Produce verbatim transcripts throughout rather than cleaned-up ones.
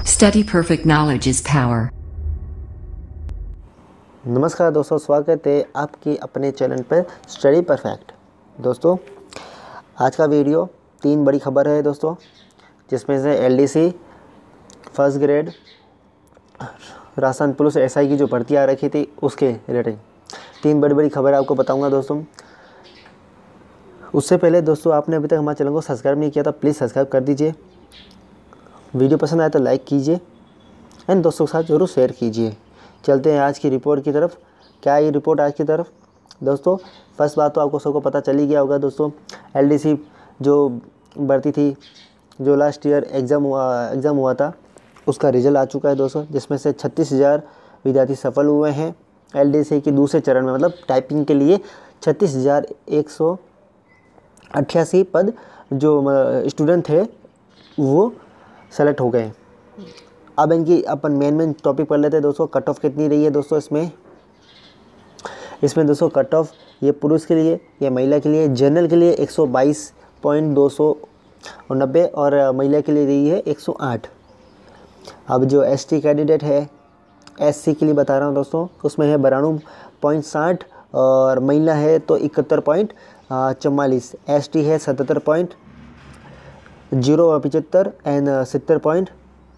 Study perfect knowledge is power. नमस्कार दोस्तों, स्वागत है आपकी अपने चैनल पर स्टडी परफेक्ट। दोस्तों आज का वीडियो तीन बड़ी खबर है दोस्तों, जिसमें से LDC first grade Rajasthan police SI की जो भर्ती आ रखी थी उसके रिलेटेड तीन बड़ी बड़ी खबर आपको बताऊंगा दोस्तों। उससे पहले दोस्तों, आपने अभी तक हमारे चैनल को सब्सक्राइब नहीं किया तो प्लीज़ सब्सक्राइब कर दीजिए। वीडियो पसंद आए तो लाइक कीजिए एंड दोस्तों के साथ जरूर शेयर कीजिए। चलते हैं आज की रिपोर्ट की तरफ। क्या है ये रिपोर्ट आज की तरफ दोस्तों? फर्स्ट बात तो आपको सबको पता चल ही गया होगा दोस्तों, एलडीसी जो भर्ती थी, जो लास्ट ईयर एग्ज़ाम हुआ एग्ज़ाम हुआ था, उसका रिजल्ट आ चुका है दोस्तों, जिसमें से छत्तीस हज़ार विद्यार्थी सफल हुए हैं। एलडीसी की दूसरे चरण में, मतलब टाइपिंग के लिए छत्तीस हज़ार एक सौ अट्ठासी पद जो स्टूडेंट थे वो सेलेक्ट हो गए। अब इनकी अपन मेन मेन टॉपिक पढ़ लेते हैं दोस्तों। कट ऑफ कितनी रही है दोस्तों इसमें इसमें दोस्तों कट ऑफ ये पुरुष के लिए या महिला के लिए, जनरल के लिए एक सौ बाईस पॉइंट दो सौ नब्बे और महिला के लिए रही है एक सौ आठ। अब जो एसटी कैंडिडेट है, एससी के लिए बता रहा हूँ दोस्तों, उसमें है बानवे पॉइंट साठ और महिला है तो इकहत्तर पॉइंट चवालीस। एसटी है सतहत्तर पॉइंट जीरो पचहत्तर एंड सत्तर पॉइंट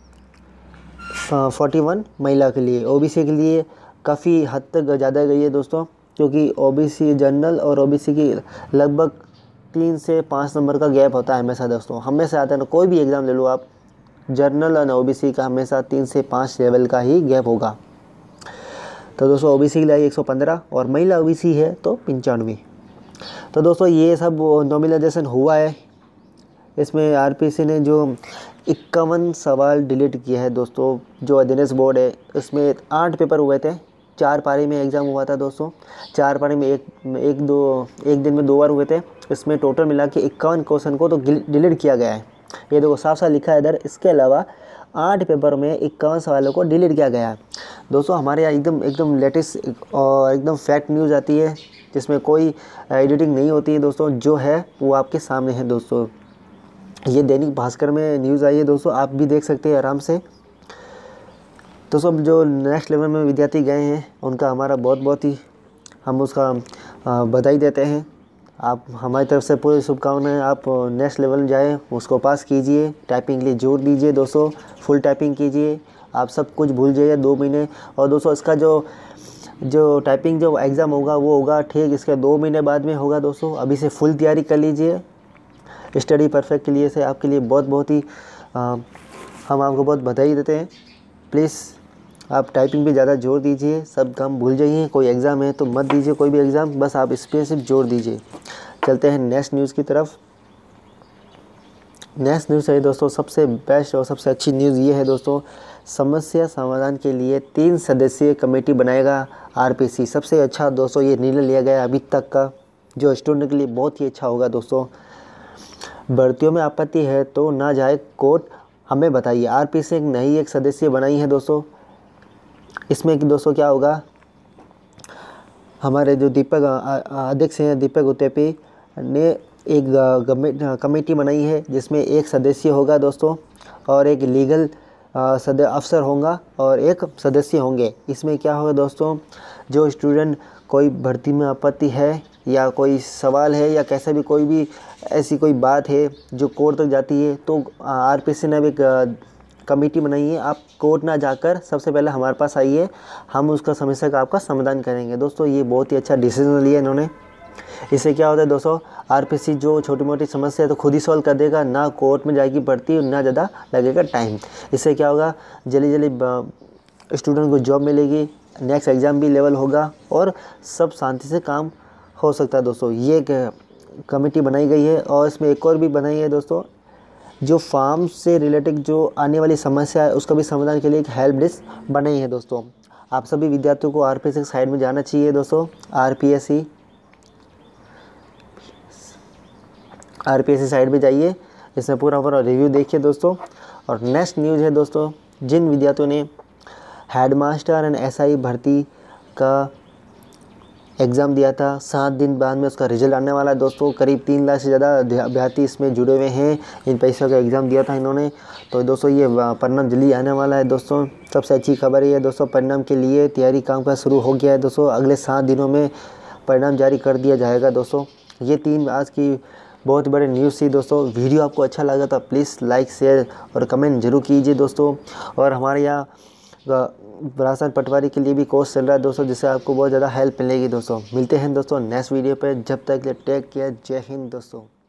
फोर्टी वन महिला के लिए। ओबीसी के लिए काफ़ी हद तक ज़्यादा गई है दोस्तों, क्योंकि ओबीसी जनरल और ओबीसी की लगभग तीन से पाँच नंबर का गैप होता है हमेशा दोस्तों, हमेशा आता है ना। कोई भी एग्ज़ाम ले लो आप, जनरल और ओबीसी का हमेशा तीन से पाँच लेवल का ही गैप होगा। तो दोस्तों ओबीसी के लिए एक सौ पंद्रह और महिला ओबीसी है तो पंचानवे। तो दोस्तों ये सब नॉमिनाइजेशन हुआ है। इसमें आरपीसी ने जो इक्यावन सवाल डिलीट किया है दोस्तों, जो अध्ययन बोर्ड है, इसमें आठ पेपर हुए थे, चार पारी में एग्ज़ाम हुआ था दोस्तों। चार पारी में एक एक दो एक दिन में दो बार हुए थे। इसमें टोटल मिला के इक्यावन क्वेश्चन को तो डिलीट किया गया है। ये देखो साफ साफ लिखा है इधर। इसके अलावा आठ पेपर में इक्यावन सवालों को डिलीट किया गया है दोस्तों। हमारे यहाँ एकदम एकदम लेटेस्ट और एकदम फैक्ट न्यूज़ आती है, जिसमें कोई एडिटिंग नहीं होती है दोस्तों, जो है वो आपके सामने है दोस्तों। ये दैनिक भास्कर में न्यूज़ आई है दोस्तों, आप भी देख सकते हैं आराम से। तो सब जो नेक्स्ट लेवल में विद्यार्थी गए हैं उनका हमारा बहुत बहुत ही हम उसका बधाई देते हैं। आप हमारी तरफ से पूरी शुभकामनाएं। आप नेक्स्ट लेवल जाए, उसको पास कीजिए, टाइपिंग के लिए जोर दीजिए दोस्तों, फुल टाइपिंग कीजिए। आप सब कुछ भूल जाइए दो महीने। और दोस्तों इसका जो जो टाइपिंग जो एग्ज़ाम होगा वो होगा ठीक इसके दो महीने बाद में होगा दोस्तों। अभी से फुल तैयारी कर लीजिए स्टडी परफेक्ट के लिए से आपके लिए बहुत बहुत ही आ, हम आपको बहुत बधाई देते हैं। प्लीज़ आप टाइपिंग पे ज़्यादा जोर दीजिए, सब काम भूल जाइए। कोई एग्ज़ाम है तो मत दीजिए कोई भी एग्ज़ाम, बस आप इस पर सिर्फ जोर दीजिए। चलते हैं नेक्स्ट न्यूज़ की तरफ। नेक्स्ट न्यूज़ है दोस्तों, सबसे बेस्ट और सबसे अच्छी न्यूज़ ये है दोस्तों, समस्या समाधान के लिए तीन सदस्यीय कमेटी बनाएगा आरपीसी। सबसे अच्छा दोस्तों ये निर्णय लिया गया अभी तक का, जो स्टूडेंट के लिए बहुत ही अच्छा होगा दोस्तों। भर्तियों में आपत्ति है तो ना जाए कोर्ट, हमें बताइए। आरपीसी एक नई एक सदस्य बनाई है दोस्तों। इसमें कि दोस्तों क्या होगा, हमारे जो दीपक अध्यक्ष हैं दीपक उतेपी ने एक कमेटी बनाई है, जिसमें एक सदस्य होगा दोस्तों और एक लीगल सदस्य अफसर होगा और एक सदस्य होंगे। इसमें क्या होगा दोस्तों, जो स्टूडेंट कोई भर्ती में आपत्ति है या कोई सवाल है या कैसे भी कोई भी ऐसी कोई बात है जो कोर्ट तक जाती है, तो आरपीसी ने भी कमेटी बनाई है। आप कोर्ट ना जाकर सबसे पहले हमारे पास आइए, हम उसका समस्या का आपका समाधान करेंगे दोस्तों। ये बहुत ही अच्छा डिसीजन लिया इन्होंने। इससे क्या होता है दोस्तों, आरपीसी जो छोटी मोटी समस्या है तो खुद ही सॉल्व कर देगा, ना कोर्ट में जाएगी भर्ती, ना ज़्यादा लगेगा टाइम। इससे क्या होगा, जल्दी जल्दी स्टूडेंट को जॉब मिलेगी, नेक्स्ट एग्ज़ाम भी लेवल होगा और सब शांति से काम हो सकता है दोस्तों। ये एक कमेटी बनाई गई है और इसमें एक और भी बनाई है दोस्तों, जो फार्म से रिलेटेड जो आने वाली समस्या है उसका भी समाधान के लिए एक हेल्प डेस्क बनाई है दोस्तों। आप सभी विद्यार्थियों को आरपीएससी साइड में जाना चाहिए दोस्तों। आरपीएससी आरपीएससी साइड में जाइए, इसमें पूरा पूरा रिव्यू देखिए दोस्तों। और नेक्स्ट न्यूज़ है दोस्तों, जिन विद्यार्थियों ने हेडमास्टर एंड एसआई भर्ती का एग्ज़ाम दिया था, सात दिन बाद में उसका रिजल्ट आने वाला है दोस्तों। करीब तीन लाख से ज़्यादा अभ्यर्थी इसमें जुड़े हुए हैं, इन परीक्षा का एग्ज़ाम दिया था इन्होंने। तो दोस्तों ये परिणाम जल्दी आने वाला है दोस्तों। सबसे अच्छी खबर ये है दोस्तों, परिणाम के लिए तैयारी काम का शुरू हो गया है दोस्तों। अगले सात दिनों में परिणाम जारी कर दिया जाएगा दोस्तों। ये तीन आज की बहुत बड़े न्यूज़ थी दोस्तों। वीडियो आपको अच्छा लगा तो प्लीज़ लाइक शेयर और कमेंट जरूर कीजिए दोस्तों। और हमारे यहाँ राशन पटवारी के लिए भी कोर्स चल रहा है दोस्तों, जिससे आपको बहुत ज़्यादा हेल्प मिलेगी दोस्तों। मिलते हैं दोस्तों नेक्स्ट वीडियो पे, जब तक टेक केयर, जय हिंद दोस्तों।